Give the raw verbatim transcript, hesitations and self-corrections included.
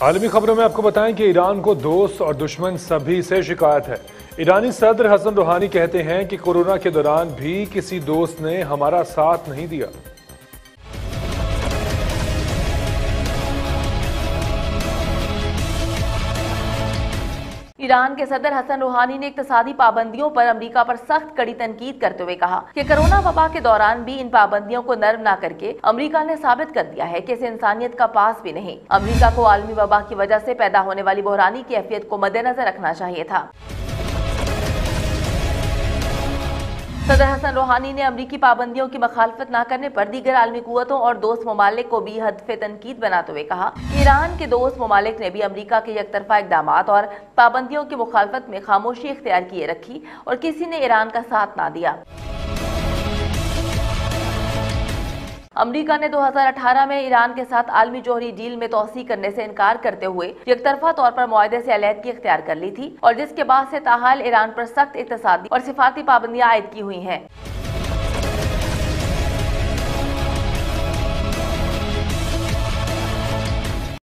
आलमी खबरों में आपको बताएं कि ईरान को दोस्त और दुश्मन सभी से शिकायत है। ईरानी सदर हसन रूहानी कहते हैं कि कोरोना के दौरान भी किसी दोस्त ने हमारा साथ नहीं दिया। ईरान के सदर हसन रूहानी ने इक्तिसादी पाबंदियों पर अमेरिका पर सख्त कड़ी तनकीद करते हुए कहा कि कोरोना वबा के दौरान भी इन पाबंदियों को नरम न करके अमेरिका ने साबित कर दिया है कि इसे इंसानियत का पास भी नहीं। अमेरिका को आलमी वबा की वजह से पैदा होने वाली बहरानी कैफियत को मद्देनजर रखना चाहिए था। सदर हसन रूहानी ने अमरीकी पाबंदियों की मखालफत न करने पर दीगर आलमी कुव्वतों और दोस्त ममालिक को भी हदफ तनकीद बनाते हुए कहा कि ईरान के दोस्त ममालिक ने भी अमरीका के एकतरफा इकदाम और पाबंदियों की मुखालफत में खामोशी इख्तियार किए रखी और किसी ने ईरान का साथ ना दिया। अमेरिका ने दो हज़ार अठारह में ईरान के साथ आलमी जोहरी डील में तोसी करने से इनकार करते हुए एकतरफा तौर पर मुआहदे से अलहदगी इख्तियार कर ली थी और जिसके बाद से ताहाल ईरान पर सख्त इक्तिसादी और सिफारती पाबंदियां आयद की हुई हैं।